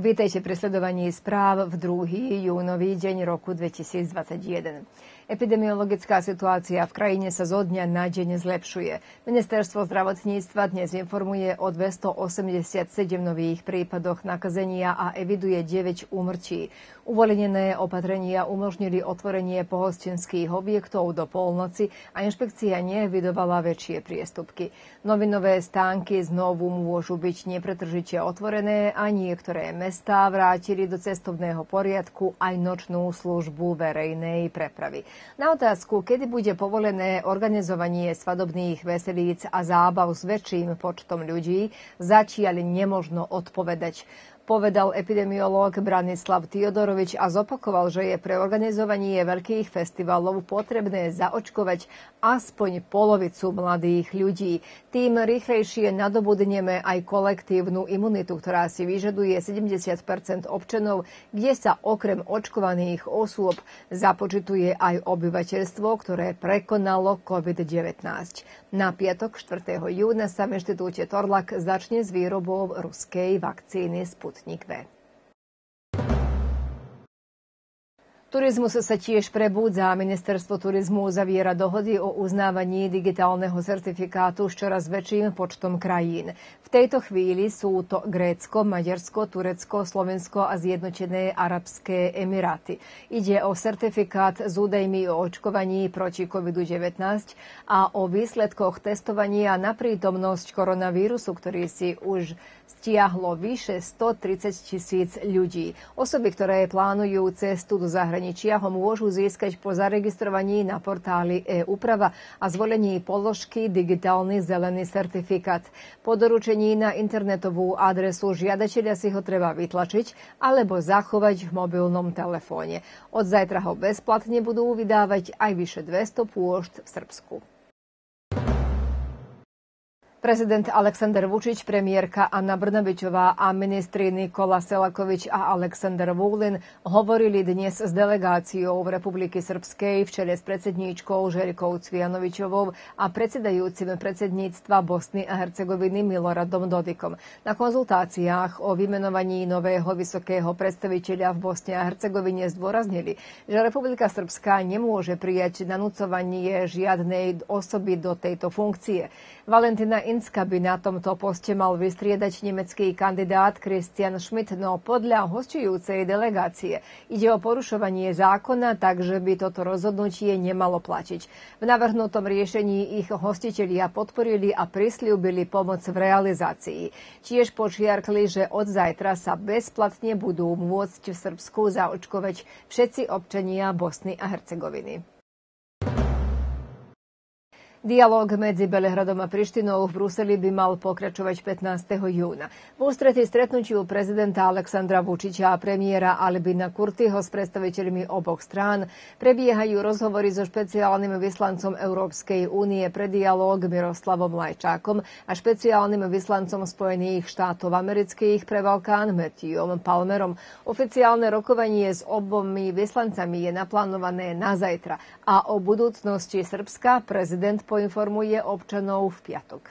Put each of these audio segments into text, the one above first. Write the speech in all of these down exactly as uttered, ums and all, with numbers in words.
Vítajte pri sledovaní správ v druhý júnový deň roku dvetisícdvadsaťjeden. Epidemiologická situácia v krajine sa zo dňa na deň zlepšuje. Ministerstvo zdravotníctva dnes informuje o dvestoosemdesiatsedem nových prípadoch nakazenia a eviduje deväť úmrtí. Uvoľnené opatrenia umožnili otvorenie pohostinských objektov do polnoci a inšpekcia neevidovala väčšie priestupky. Novinové stánky znovu môžu byť nepretržite otvorené a niektoré mestá vrátili do cestovného poriadku aj nočnú službu verejnej prepravy. Na otázku, kedy bude povolené organizovanie svadobných veselíc a zábav s väčším počtom ľudí, zatiaľ nemožno odpovedať. Povedal epidemiológ Branislav Tiodorovič a zopakoval, že je pre organizovanie veľkých festivalov potrebné zaočkovať aspoň polovicu mladých ľudí. Tým rýchlejšie nadobudneme aj kolektívnu imunitu, ktorá si vyžaduje sedemdesiat percent občanov, kde sa okrem očkovaných osôb započítuje aj obyvateľstvo, ktoré prekonalo covid devätnásť. Na piatok štvrtého júna sa v inštitúte Torlak začne s výrobou ruskej vakcíny Sputnik V. Turizmus sa tiež prebúdza. Ministerstvo turizmu zaviera dohody o uznávaní digitálneho certifikátu s čoraz väčším počtom krajín. V tejto chvíli sú to Grécko, Maďarsko, Turecko, Slovensko a Zjednotené arabské emiráty. Ide o certifikát s údajmi o očkovaní proti covid devätnásť a o výsledkoch testovania na prítomnosť koronavírusu, ktorý si už stiahlo vyše stotridsať tisíc ľudí. Osoby, ktoré plánujú cestu do zahraničia, ho môžu získať po zaregistrovaní na portáli e-úprava a zvolení položky digitálny zelený certifikát. Po doručení na internetovú adresu žiadateľa si ho treba vytlačiť alebo zachovať v mobilnom telefóne. Od zajtra ho bezplatne budú vydávať aj vyše dvesto pôšt v Srbsku. Prezident Aleksandar Vučić, premiérka Anna Brnabićová a ministri Nikola Selaković a Aleksandar Vulin hovorili dnes s delegáciou v Republiky Srbskej v čele s predsedníčkou Željkou Cvijanovićovou a predsedajúcim predsedníctva Bosny a Hercegoviny Miloradom Dodikom. Na konzultáciách o vymenovaní nového vysokého predstaviteľa v Bosne a Hercegovine zdôraznili, že Republika Srbská nemôže prijať nanúcovanie žiadnej osoby do tejto funkcie. Valentina Incka by na tomto poste mal vystriedať nemecký kandidát Christian Schmidt, no podľa hosťujúcej delegácie ide o porušovanie zákona, takže by toto rozhodnutie nemalo platiť. V navrhnutom riešení ich hostitelia podporili a prisľúbili pomoc v realizácii. Tiež počiarkli, že od zajtra sa bezplatne budú môcť v Srbsku zaočkovať všetci občania Bosny a Hercegoviny. Dialóg medzi Belehradom a Prištinou v Bruseli by mal pokračovať pätnásteho júna. V ústretí stretnutiu prezidenta Aleksandra Vučića a premiéra Albina Kurtiho s predstaviteľmi oboch strán prebiehajú rozhovory so špeciálnym vyslancom Európskej únie pre dialóg Miroslavom Lajčákom a špeciálnym vyslancom Spojených štátov amerických pre Balkán Matthewom Palmerom. Oficiálne rokovanie s obomi vyslancami je naplánované na zajtra a o budúcnosti Srbska prezident poinformuje občanov v piatok.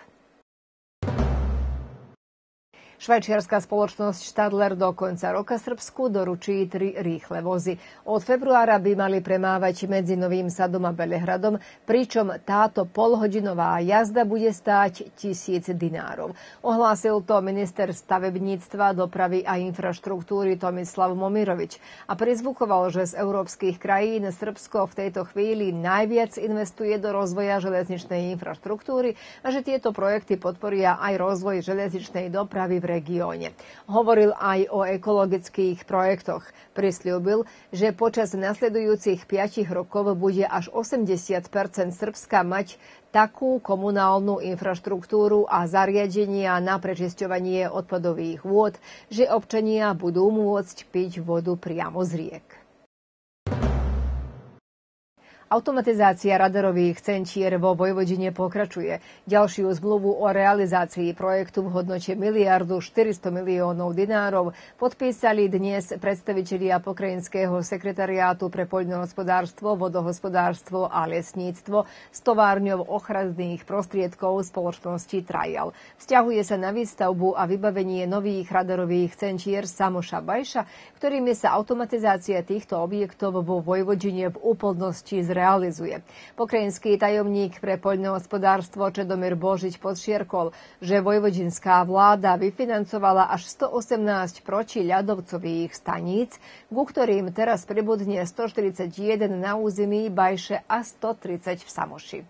Švajčiarska spoločnosť Stadler do konca roka Srbsku doručí tri rýchle vozy. Od februára by mali premávať medzi Novým Sadom a Belehradom, pričom táto polhodinová jazda bude stáť tisíc dinárov. Ohlásil to minister stavebníctva, dopravy a infraštruktúry Tomislav Momirovič a prizvukoval, že z európskych krajín Srbsko v tejto chvíli najviac investuje do rozvoja železničnej infraštruktúry a že tieto projekty podporia aj rozvoj železničnej dopravy v regióne. Hovoril aj o ekologických projektoch. Prisľúbil, že počas nasledujúcich piatich rokov bude až osemdesiat percent Srbska mať takú komunálnu infraštruktúru a zariadenia na prečisťovanie odpadových vôd, že občania budú môcť piť vodu priamo z riek. Automatizácia radarových centier vo Vojvodine pokračuje. Ďalšiu zmluvu o realizácii projektu v hodnote miliardu štyristo miliónov dinárov podpísali dnes predstavitelia pokrajinského sekretariátu pre poľnohospodárstvo, vodohospodárstvo a lesníctvo s továrňou ochranných prostriedkov spoločnosti Trajal. Vzťahuje sa na výstavbu a vybavenie nových radarových centier Samoša Bajša, ktorými sa automatizácia týchto objektov vo Vojvodine v úplnosti zrealizuje. realizuje. Pokrajinský tajomník pre poľnohospodárstvo Čedomír Božič podčiarkol, že vojvodinská vláda vyfinancovala až sto osemnásť protiľadovcových staníc, ku ktorým teraz pribudne stoštyridsaťjeden na území Bajše a stotridsať v Samoši.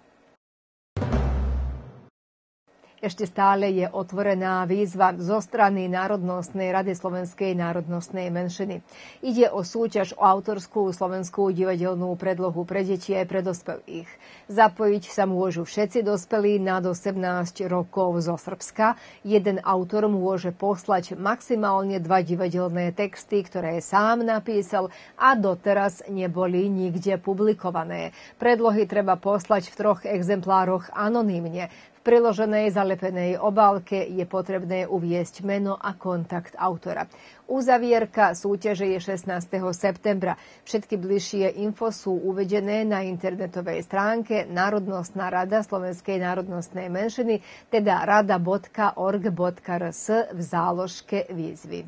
Ešte stále je otvorená výzva zo strany Národnostnej rady Slovenskej národnostnej menšiny. Ide o súťaž o autorskú slovenskú divadelnú predlohu pre deti aj pre dospelých. Zapojiť sa môžu všetci dospelí nad osemnásť rokov zo Srbska. Jeden autor môže poslať maximálne dva divadelné texty, ktoré sám napísal a doteraz neboli nikde publikované. Predlohy treba poslať v troch exemplároch anonymne. V priloženej zalepenej obálke je potrebné uviesť meno a kontakt autora. Uzavierka súťaže je šestnásteho septembra. Všetky bližšie info sú uvedené na internetovej stránke Národnostná rada Slovenskej národnostnej menšiny, teda rada bodka org bodka er es v záložke výzvy.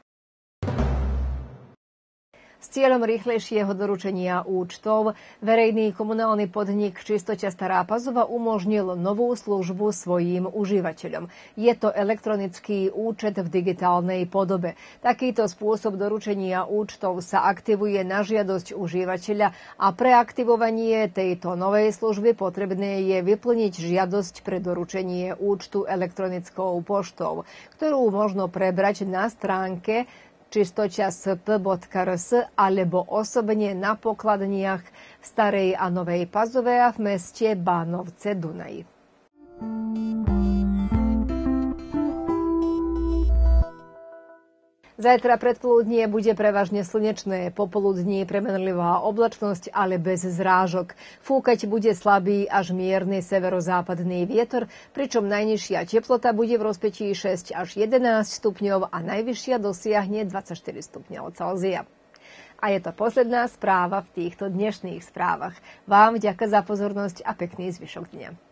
S cieľom rýchlejšieho doručenia účtov verejný komunálny podnik Čistoťa Stará Pazova umožnil novú službu svojím užívateľom. Je to elektronický účet v digitálnej podobe. Takýto spôsob doručenia účtov sa aktivuje na žiadosť užívateľa a pre aktivovanie tejto novej služby potrebné je vyplniť žiadosť pre doručenie účtu elektronickou poštou, ktorú možno prebrať na stránke čistoťasp bodka er es alebo osobne na pokladniach v Starej a Novej Pazove a v meste Bánovce Dunaj. Zajtra predpoludnie bude prevažne slnečné, popoludní premenlivá oblačnosť, ale bez zrážok. Fúkať bude slabý až mierny severozápadný vietor, pričom najnižšia teplota bude v rozpetí šesť až jedenásť stupňov a najvyššia dosiahne dvadsaťštyri stupňov Celzia. A je to posledná správa v týchto dnešných správach. Vám vďaka za pozornosť a pekný zvyšok dňa.